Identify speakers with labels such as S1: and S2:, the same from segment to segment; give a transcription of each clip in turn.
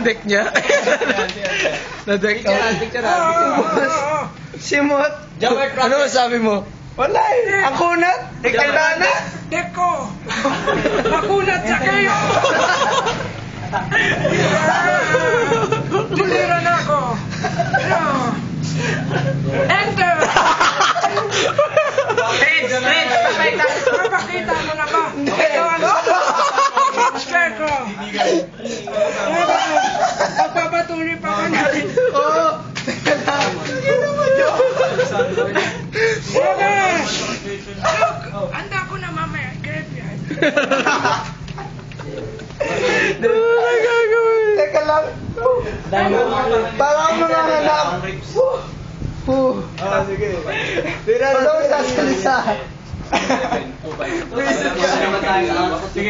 S1: deck niya. Na-deck out. Simot. Ano sabi mo? Wala eh. Ang kunat. Ikalana.
S2: Deck ko. Makunat sa kayo. Tulira na ako. Enter. Papakita mo na ba? Ito ang scare ko. Pagpapatuloy pa ka natin.
S1: Oo. Teka lang.
S2: Look, handa ko na mamaya. Graveyard.
S1: Ano gagawin? Teka lang. Parang nanganganak. Sige. Ano ang sasalisa?
S3: Sige,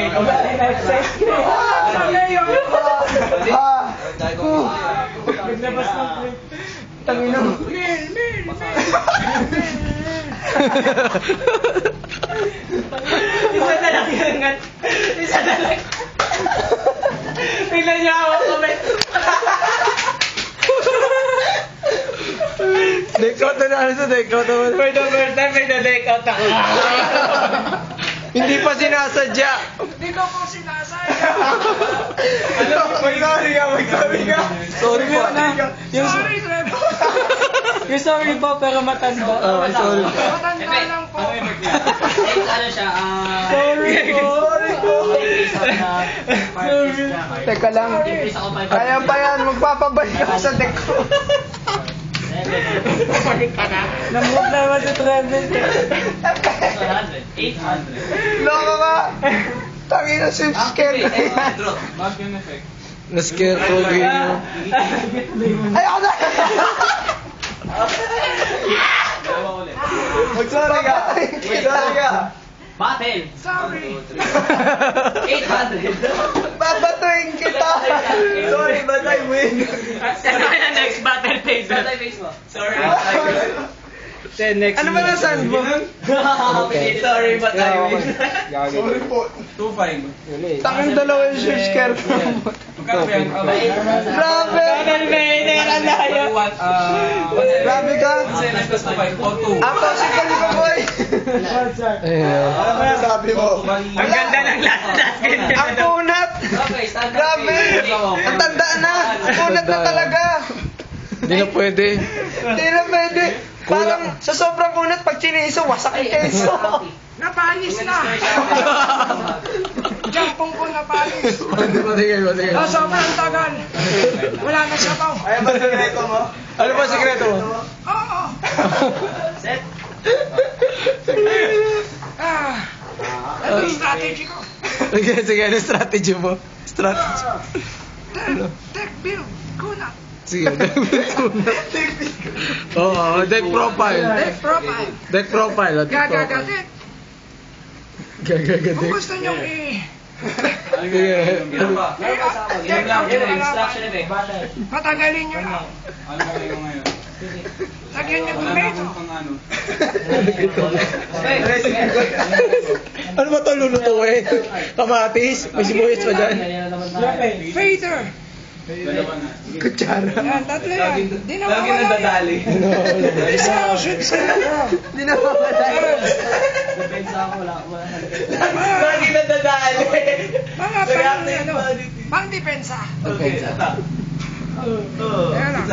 S1: Naglabas ng clip. Tangina mo.
S3: Isa na lang yung ngat. Isa na lang. Tingnan niyo ako comment.
S1: Deck out na ano sa deck out naman.
S3: For the first time, may na-deck out ako.
S1: Hindi pa sinasadya.
S2: Hindi ko po sinasaya.
S1: Magsabi ka. Sorry po.
S2: Sorry, Trevor.
S3: Yung sorry po, pero matanda.
S1: Sorry.
S2: Matanda lang po.
S3: Ano siya?
S1: Sorry po. Teka lang. Kaya pa yan. Magpapabalik ako sa deck ko.
S3: Namove naman si Trevor. 800.
S1: Loko ka. Tangina si scare ko yan. Na-scare ko game mo. Ayoko na. Magsorry ka. Magsorry ka.
S3: Battle.
S2: Sorry.
S3: 800.
S1: Babatuin kita. Sorry, but I win.
S3: Next battle phase. Battle phase mo. Sorry.
S1: Ano ba nasan mo?
S3: Sorry, but I win.
S1: Sorry po.
S4: 2-5.
S1: Tangang dalawa yung scare ko. Grabe! Grabe ka! Ako si Kalipa Boy! Ano ba sabi mo?
S3: Ang ganda ng last ganyan.
S1: Ang kunat! Grabe! Ang tanda na! Ang kunat na talaga! Hindi na pwede. Hindi na pwede. Parang sa sobrang kunat, pag chiniso, wasak yung keso.
S2: Napanis na. Jampong ko napanis.
S1: Sige.
S2: Sobrang tagal. Wala na siya pa.
S1: Ano ba sikreto mo? Ano ba sikreto mo?
S2: Oo.
S3: Set.
S2: Ano yung strategy ko?
S1: Sige, ano strategy mo? Strategy.
S2: Tech build. Kunat.
S1: Sige, Oo, deck profile.
S2: Deck profile.
S1: Deck profile.
S2: Gagagadik. Kung
S1: Gagagadik.
S2: gusto niyong
S1: Sige.
S2: patagalin niyo na. Lagyan niyo tomato.
S1: Ano ba ito lulutuin? Kamatis? May sibuyas pa dyan?
S2: Fader.
S1: Kutsara.
S2: Yan, tatlo yan. Di na mawala yan. Isa, shoot sila.
S1: Hindi na mawala.
S3: Depensa ako, wala.
S1: Lagi na dadali.
S2: Mga pang depensa. Ayan lang.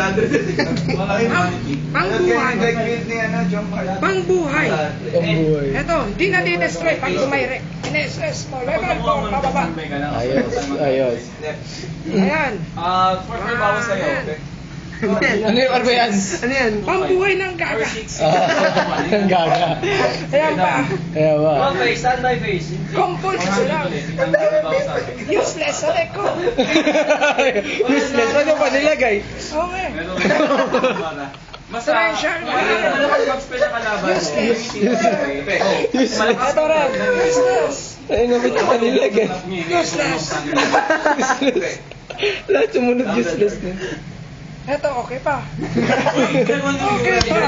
S2: Pangbuhay.
S1: Pambuhay.
S2: Ito, di na di-destroy pag tumayre. In-SS mo, level 4, pababa.
S1: Ayos.
S2: Ayan.
S4: bawas sa'yo.
S1: Ano yung ano yan? Ano yan?
S2: Pambuhay ng gaga.
S1: Ang gaga.
S2: Ayan pa.
S1: Kaya ba?
S3: Stand by face.
S2: Compulsion lang. Useless sa deck ko.
S1: Useless. Ano pa nilagay?
S2: Okay.
S4: Potential. Mag-spell na kalaban.
S1: Useless.
S2: Ito rin. Useless.
S1: Ay, naman pa nilagay.
S2: Useless.
S1: Useless. Lahat sumunod useless na.
S2: Ito, okay pa. Okay pa.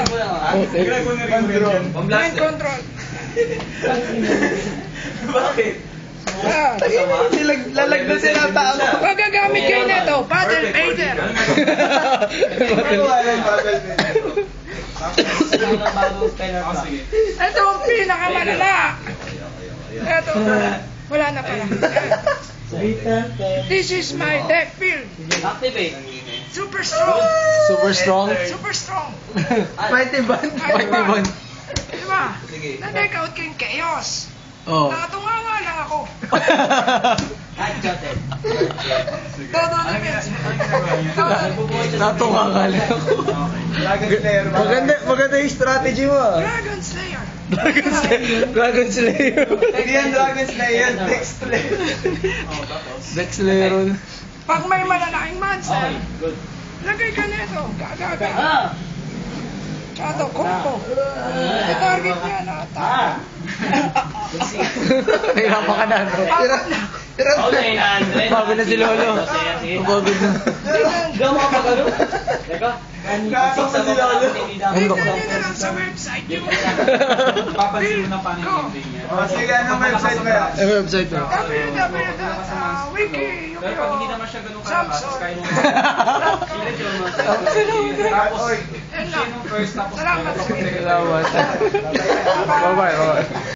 S1: Okay.
S2: Mind control.
S4: Bakit?
S1: Lalagnan sila tao.
S2: Magagamit kayo na ito, Battle Pager. Ito ang pinakamalala. Ito, wala na pala. This is my deck field.
S3: Activate.
S2: Super strong.
S1: Super strong.
S2: Super strong.
S1: Mighty Band. Mighty Band.
S2: Diba? Na-deck out ko yung chaos.
S1: Oh.
S2: Nakatunga nga lang ako.
S3: Headshotted.
S2: Todo na defense.
S1: Natunga ka lang ako. Maganda yung strategy mo.
S2: Dragon Slayer.
S1: Dragon Slayer.
S4: Hindi yan Dragon Slayer, Dex Slayer.
S1: Dex Slayer.
S2: Pag may malalaking monster,
S3: Okay, good.
S2: lagay ka nito. Gagaga.
S3: Ah!
S2: Chato, combo. I-target niya na.
S1: Nahirapan ka na.
S3: Okay, 900.
S1: Bago na si Lolo. Bago na.
S3: Gawa ka ba gano'n? Teka.
S4: Gago pa si Lolo.
S2: Tingnan niyo na lang sa website niyo.
S4: Papansin mo na paano yung gameplay niya.
S2: Sige,
S4: anong website ba yan?
S1: Ang website mo.
S2: www.wiki.
S4: Pero pag hindi naman siya ganun kalakas, kaya mo tapos,
S2: Yan lang.
S4: first tapos
S2: Salamat.
S1: Salamat. Bye-bye. Bye-bye.